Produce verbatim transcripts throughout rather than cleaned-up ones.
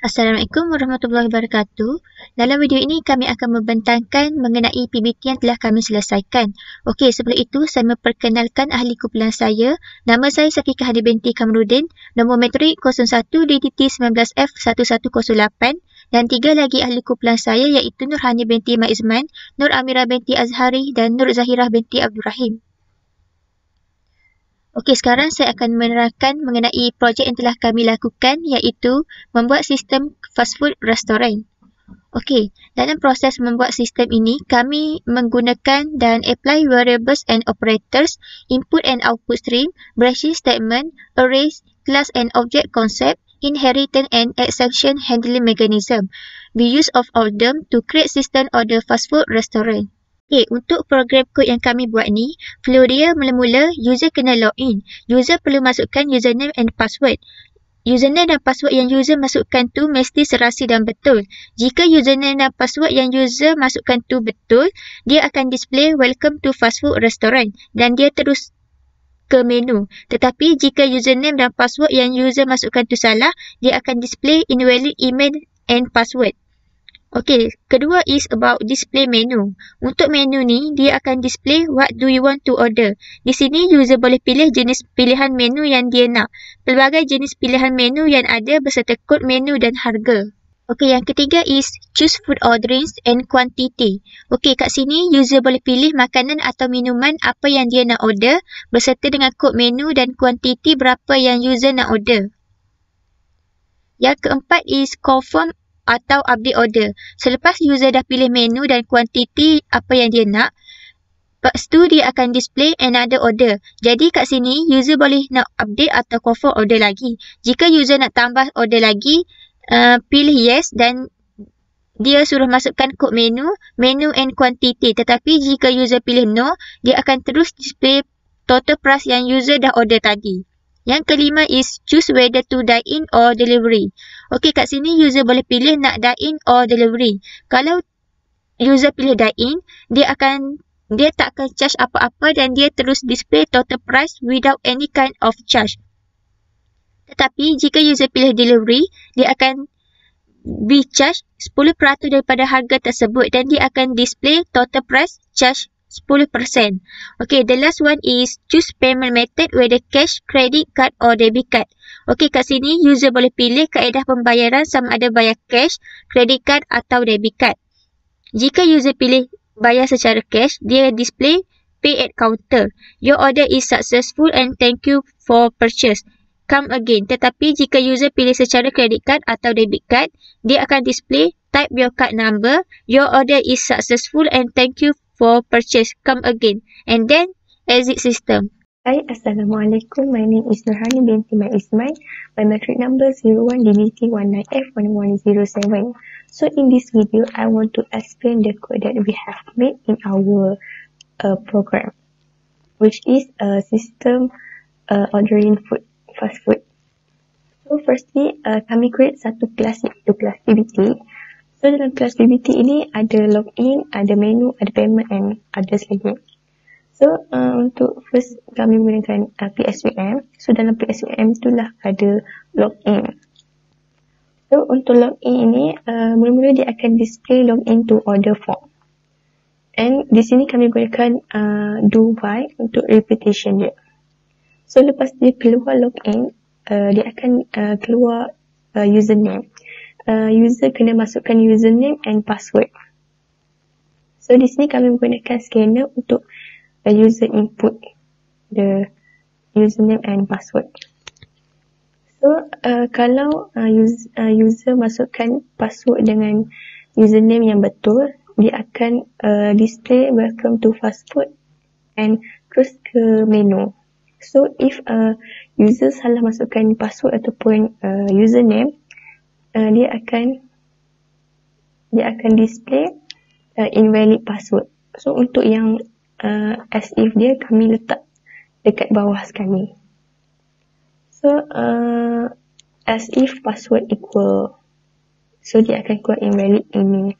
Assalamualaikum warahmatullahi wabarakatuh. Dalam video ini kami akan membentangkan mengenai P B T yang telah kami selesaikan. Okey, sebelum itu saya memperkenalkan ahli kumpulan saya. Nama saya Safiqah Hadi binti Kamrudin, nombor metrik kosong satu D T T sembilan belas F satu satu kosong lapan dan tiga lagi ahli kumpulan saya iaitu Nurhani binti Maizman, Nur Amirah binti Azhari dan Nur Zahirah binti Abdul Rahim. Okey, sekarang saya akan menerangkan mengenai projek yang telah kami lakukan iaitu membuat sistem fast food restoran. Okey, dalam proses membuat sistem ini, kami menggunakan dan apply variables and operators, input and output stream, branching statement, arrays, class and object concept, inheritance and exception handling mechanism. We use of all them to create system order fast food restaurant. Okay, untuk program kod yang kami buat ni, flow dia mula-mula user kena login. User perlu masukkan username and password. Username dan password yang user masukkan tu mesti serasi dan betul. Jika username dan password yang user masukkan tu betul, dia akan display welcome to fast food restaurant dan dia terus ke menu. Tetapi jika username dan password yang user masukkan tu salah, dia akan display invalid email and password. Okey, kedua is about display menu. Untuk menu ni, dia akan display what do you want to order. Di sini, user boleh pilih jenis pilihan menu yang dia nak. Pelbagai jenis pilihan menu yang ada beserta kod menu dan harga. Okey, yang ketiga is choose food orderings and quantity. Okey, kat sini, user boleh pilih makanan atau minuman apa yang dia nak order beserta dengan kod menu dan kuantiti berapa yang user nak order. Yang keempat is confirm atau update order. Selepas user dah pilih menu dan kuantiti apa yang dia nak, lepas tu dia akan display another order. Jadi kat sini user boleh nak update atau confirm order lagi. Jika user nak tambah order lagi, uh, pilih yes dan dia suruh masukkan kod menu, menu and quantity. Tetapi jika user pilih no, dia akan terus display total price yang user dah order tadi. Yang kelima is choose whether to dine in or delivery. Okey, kat sini user boleh pilih nak dine in or delivery. Kalau user pilih dine in, dia akan dia tak akan charge apa-apa dan dia terus display total price without any kind of charge. Tetapi jika user pilih delivery, dia akan be charge sepuluh peratus daripada harga tersebut dan dia akan display total price charge sepuluh peratus. Okay, the last one is choose payment method whether cash, credit card or debit card. Okay, kat sini user boleh pilih kaedah pembayaran sama ada bayar cash, credit card atau debit card. Jika user pilih bayar secara cash, dia display pay at counter. Your order is successful and thank you for purchase. Come again. Tetapi jika user pilih secara credit card atau debit card, dia akan display type your card number. Your order is successful and thank you for purchase, come again, and then exit system. Hi, Assalamualaikum. My name is Nurhani binti Maizman. My matric number zero one D B T one nine F one one zero seven. So in this video, I want to explain the code that we have made in our uh, program, which is a system uh, ordering food, fast food. So firstly, uh, kami create satu kelas iaitu kelas P B T. So dalam kelas P B T ini ada login, ada menu, ada payment and others lagi. So uh, untuk first kami menggunakan uh, P S V M. So dalam P S V M itulah ada login. So untuk login ini uh, mula-mula dia akan display login to order form. And di sini kami gunakan uh, do while untuk repetition dia. So lepas dia keluar login, uh, dia akan uh, keluar uh, username. Uh, user kena masukkan username and password. So di sini kami menggunakan scanner untuk uh, user input the username and password. So uh, kalau uh, user, uh, user masukkan password dengan username yang betul, dia akan uh, display welcome to fast food and terus ke menu. So if uh, user salah masukkan password ataupun uh, username, Uh, dia akan dia akan display uh, invalid password. So untuk yang uh, as if dia kami letak dekat bawah sekali. So uh, as if password equal, so dia akan keluar invalid ini.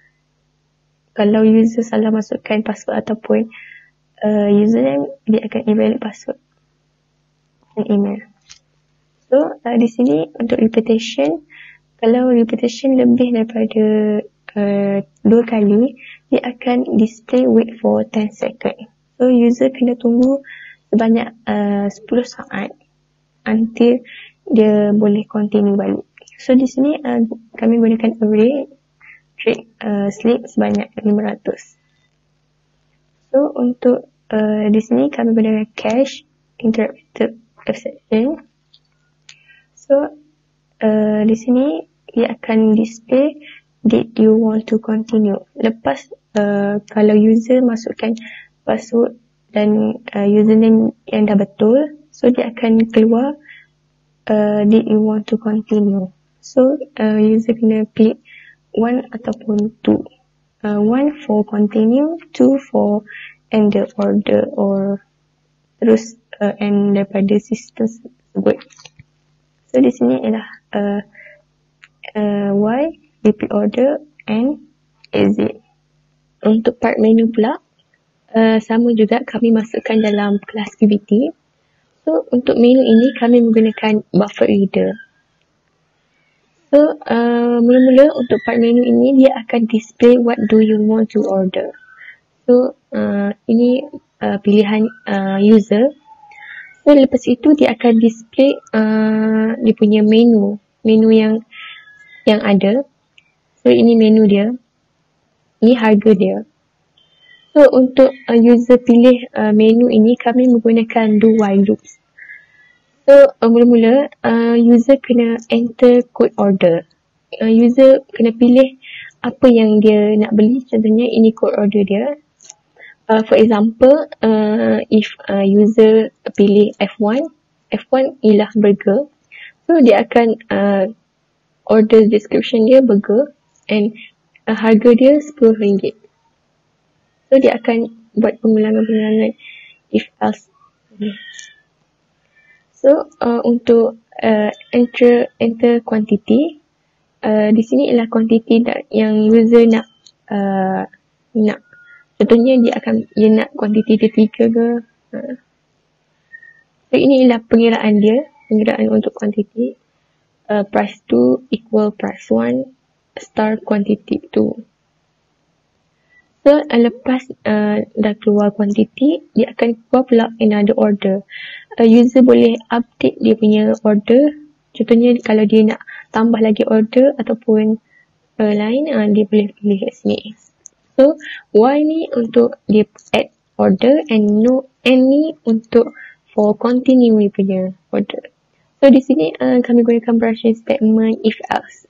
Kalau user salah masukkan password ataupun uh, username, dia akan invalid password dan email. So uh, di sini untuk repetition, Kalau repetition lebih daripada uh, dua kali, dia akan display wait for ten second. So user kena tunggu sebanyak uh, sepuluh saat until dia boleh continue balik. So di sini uh, kami gunakan array create uh, sleep sebanyak lima ratus. So untuk uh, di sini kami gunakan cache interrupted exception. So uh, di sini dia akan display did you want to continue. Lepas uh, kalau user masukkan password dan uh, username yang dah betul, so dia akan keluar uh, did you want to continue. So uh, user kena pilih one ataupun two. Uh, one for continue, two for end the order or terus uh, end daripada sistem tersebut. So di sini ialah uh, uh, Y, repeat order and exit. Untuk part menu pula, uh, sama juga kami masukkan dalam kelas activity. So untuk menu ini kami menggunakan buffer reader. So uh, mula-mula untuk part menu ini dia akan display what do you want to order. So uh, ini uh, pilihan uh, user. So lepas itu dia akan display uh, dia punya menu, menu yang yang ada. So ini menu dia. Ini harga dia. So untuk uh, user pilih uh, menu ini kami menggunakan do while loops. So uh, mula-mula uh, user kena enter code order. Uh, user kena pilih apa yang dia nak beli. Contohnya ini code order dia. Uh, for example, uh, if uh, user pilih F one, F one ialah burger. So dia akan uh, order description dia burger and uh, harga dia sepuluh ringgit. So dia akan buat pengulangan-pengulangan if else. So uh, untuk uh, enter enter quantity, uh, di sini ialah quantity yang user nak uh, nak. Contohnya dia akan dia nak quantity dia tiga ke. Uh. So ini ialah pengiraan dia, pengiraan untuk quantity. Uh, price two equal price one star quantity two. So uh, lepas uh, dah keluar quantity, dia akan keluar pula another order. Uh, user boleh update dia punya order. Contohnya kalau dia nak tambah lagi order ataupun uh, lain, uh, dia boleh pilih kat sini. So Y ni untuk dia add order and no N ni untuk for continue dia punya order. So di sini uh, kami gunakan branching statement if else.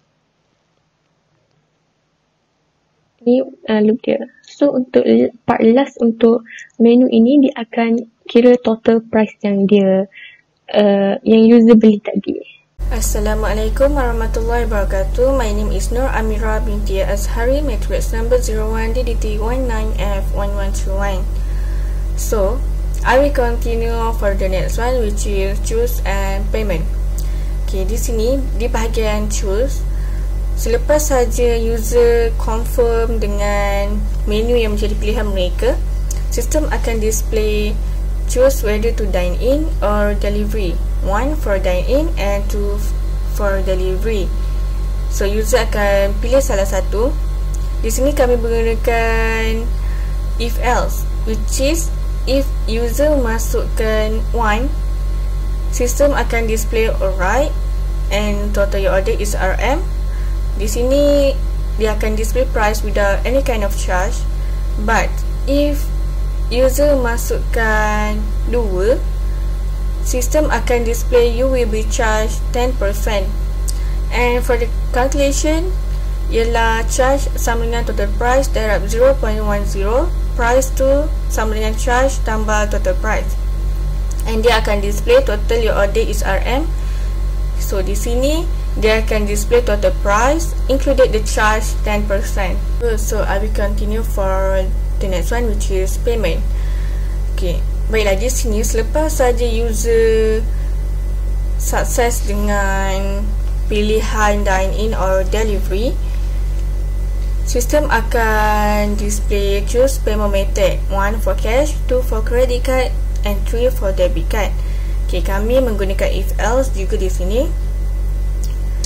Ni uh, loop dia. So untuk part last untuk menu ini dia akan kira total price yang dia uh, yang user beli tadi. Assalamualaikum warahmatullahi wabarakatuh. My name is Nur Amira binti Azhari, matrix number zero one D D T one nine F one one two one. So I will continue for the next one, which is choose and payment. Okay, di sini di bahagian choose, selepas saja user confirm dengan menu yang menjadi pilihan mereka, sistem akan display choose whether to dine in or delivery. One for dine in and two for delivery. So user akan pilih salah satu. Di sini kami menggunakan if else, which is if user masukkan one, sistem akan display alright and total your order is R M. Di sini dia akan display price without any kind of charge. But if user masukkan dua, sistem akan display you will be charged ten percent. And for the calculation ialah charge sama dengan total price darab zero point one zero, price tu sama dengan charge tambah total price. And dia akan display total your order is R M. So di sini dia akan display total price included the charge ten percent. So I will continue for the next one, which is payment. Okay, baiklah, di sini selepas saja user sukses dengan pilihan dine in or delivery, sistem akan display choose payment method. One for cash, two for credit card and three for debit card. Okay, kami menggunakan if else juga di sini.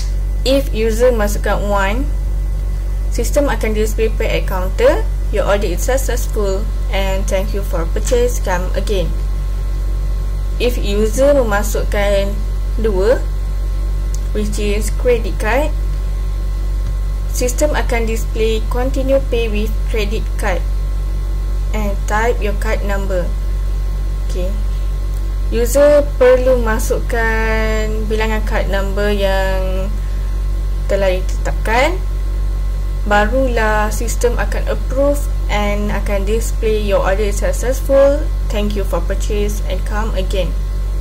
If user masukkan one, sistem akan display pay at counter. Your order is successful and thank you for purchase, come again. If user memasukkan dua, which is credit card, sistem akan display continue pay with credit card and type your card number. Okay. User perlu masukkan bilangan card number yang telah ditetapkan, barulah sistem akan approve and akan display your order is successful, thank you for purchase and come again.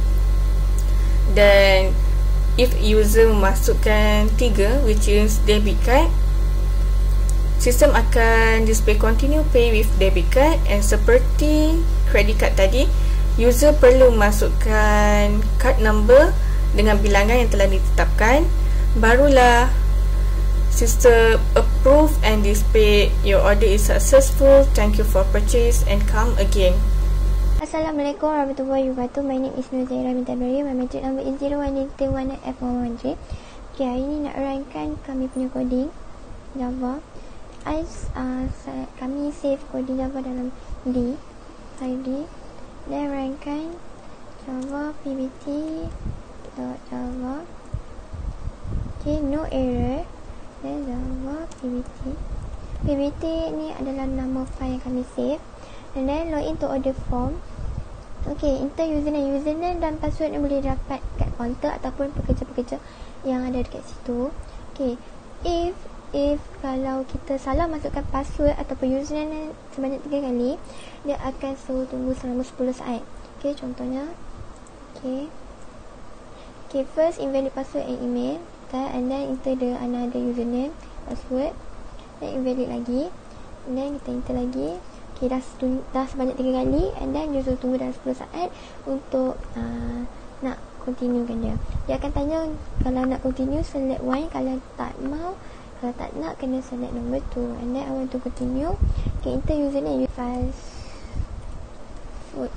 Dan if user memasukkan tiga, which is debit card, sistem akan display continue pay with debit card, and seperti credit card tadi, user perlu masukkan card number dengan bilangan yang telah ditetapkan, barulah sistem approve and display your order is successful, thank you for purchase and come again. Assalamualaikum warahmatullahi wabarakatuh. My name is Nur Zaira Binti Abdul. My metric number is zero one eight one F one one three. Okay, hari ni nak rankan kami punya coding Java. I, uh, kami save coding Java dalam D, file D, dan rankan Java pbt dot java. Okay, no error. Dan Java pbt. Pbt ni adalah nama file yang kami save. And then login to order form. Okay, enter username. Username dan password yang boleh dapat kat counter ataupun pekerja-pekerja yang ada dekat situ. Okay, if If kalau kita salah masukkan password ataupun username sebanyak tiga kali, dia akan suruh tunggu selama sepuluh saat. Okay, contohnya. Okay. Okay, first invalid password and email. Okay, and then enter the another username, password. Then invalid lagi. And then kita enter lagi. Okay, dah, dah sebanyak tiga kali. And then dia suruh tunggu dalam sepuluh saat untuk uh, nak continuekan dia. Dia akan tanya kalau nak continue, select one. Kalau tak mau, kalau tak nak, kena select number two. And then I want to continue. Okay, enter username fast food.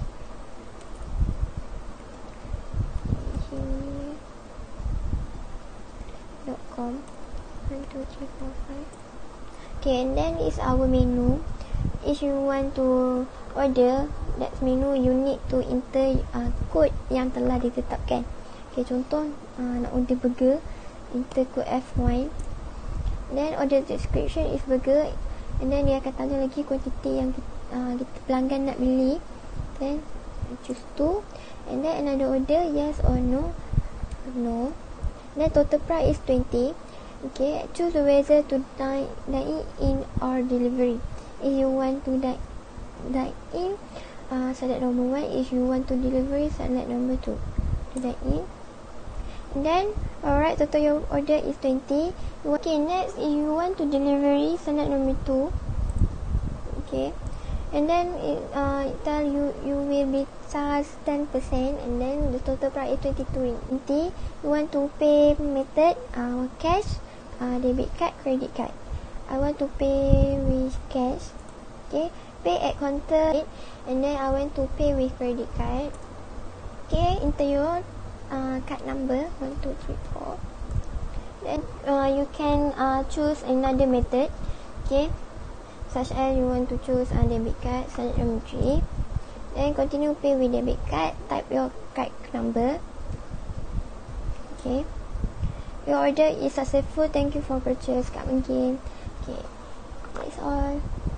dot com one two three four five. Okay, and then is our menu. If you want to order that menu, you need to enter uh, kod yang telah ditetapkan. Okay, contoh uh, nak order burger, enter kod F one. Then order description is burger, and then dia akan tanya lagi kuantiti yang uh, kita pelanggan nak beli. Then choose two, and then another order, yes or no. No. Then total price is twenty. Okay, choose whether to dine, dine in or delivery. If you want to dine, dine in, uh, select number one. If you want to delivery, select number two. To dine in. And then, alright, total your order is twenty. Okay, next, if you want to delivery, select number two. Okay. And then, it, uh, it tell you, you will be charged ten percent. And then, the total price is twenty-two ringgit. You want to pay method, uh, cash, uh, debit card, credit card. I want to pay with cash. Okay. Pay at counter. And then, I want to pay with credit card. Okay, enter your Uh, card number one two three four. Then uh, you can uh, choose another method. Okay, such as you want to choose uh, debit card, select number three. Then continue pay with debit card. Type your card number. Okay, your order is successful. Thank you for purchase. Come again. Okay, that's all.